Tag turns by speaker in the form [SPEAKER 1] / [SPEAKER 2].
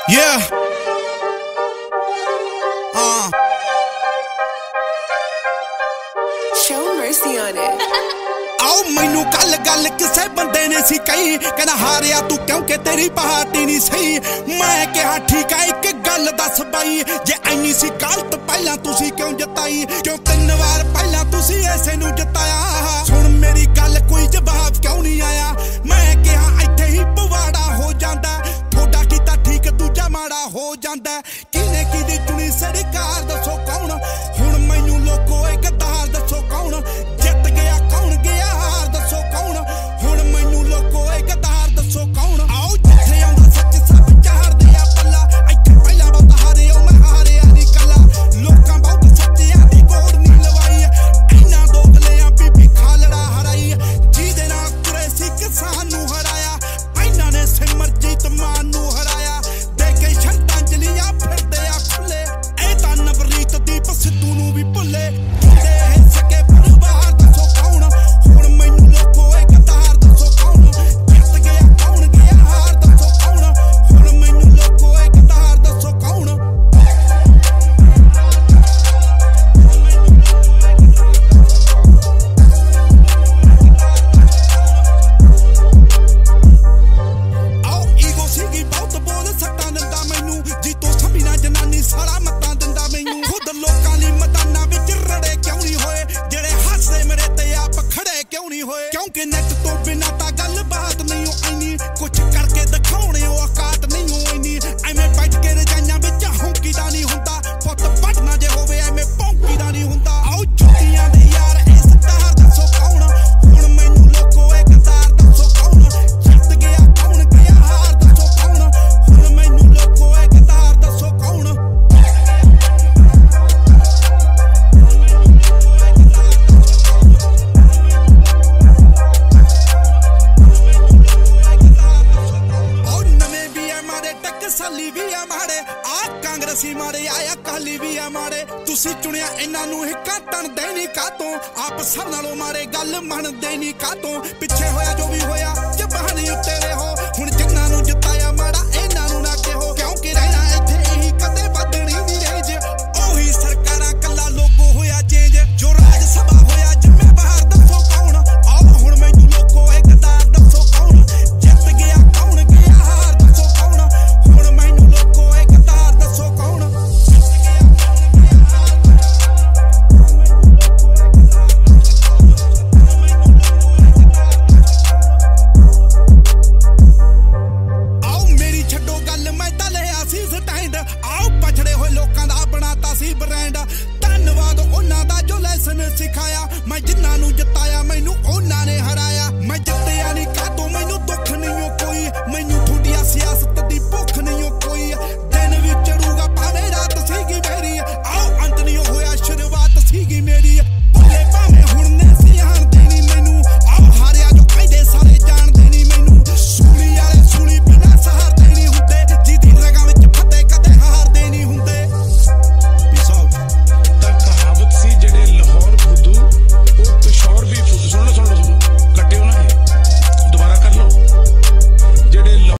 [SPEAKER 1] Yeah.
[SPEAKER 2] Show mercy on it.
[SPEAKER 1] आओ मैनू गल गल किसे बंदे ने सी कही कहना हारिया तू क्योंकि तेरी पार्टी नहीं सही। मैं कहा ठीक है एक गल दस बाई जे इन्नी सी गलत पहला तुसी क्यों जताई क्यों 3 वार पहला तुसी ऐसे नू जताया। सुन मेरी गल कोई जवाब क्यों नहीं आया। मैं कहा इत्थे ही पवाड़ा हो जांदा थोड़ा कीता ठीक दूजा माड़ा हो जांदा। किने किदी चुनी सरकार दसो कौन हुण मैनू लोको एक गद्दार दसो कौन जित गया कौन गया हार दसो कौन हुण मैनू लोको एक गद्दार दसो कौन। आओ जिथे आउंदा सच सब चार दिया पल्ला इत्थे पहला बहुत हारे ओ मैं हारिया नहीं कला। लोकां बहुत सच्चियां दी गोड़ नहीं लवाई इन्हां दोगलियां बीबी खालड़ा हराई जिहदे नाल कुरैशी किसान नू हराया। इन्हां ने सिमरजीत मान नू हराया दे के श्रद्धांजलियां फिरदे आ खुले। ए तां नवरीत दीप सिद्धू नू भी भुले जिहदे सके परिवार दसो कौन हुण मैनू लोको एक गद्दार दसो कौन जित गया कौन गया हार दसो कौन हुण मैनू लोको एक गद्दार दसो कौन। आओ ईगो सीगी बहुत बोल सट्टां दिंदा मैनू जी तो सभी ना जनानी सारा मत्तां दिंदा मैनू। खुद लोकां ली मैदानां विच रड़े क्यों नहीं होए जेड़े हासे मेरे ते आप खड़े क्यों नहीं होए क्योंकि नेट तो बिना तां गल बात नहीं हो इन्नी कुछ करके दिखाउणे ओ औकात नहीं हो इन्नी। एवें बैठ के रजाइयां विच हौंकीदा नहीं हुंदा पुੱਤ पटना जे होवे एवें भौंकीदा नहीं हुंदा। आओ जुੱਤੀਆਂ दे यार इस तार दसो कौन हुण मैनू लोको एक तार दसो कौन जित गया कौन गया हार दसो कौन हुण मैनू लोको एक तार दसो कौन। और नवे भी है मारे टकसाली भी है मारे आ कांग्रेसी मारे आया काली भी है मारे तुसी चुनिया इन्हां नू हिक्का तन देनी कातों आप सब नालों मारे गल मन देनी कातों पिछे होया जो भी होया जबानी उत्ते रहो।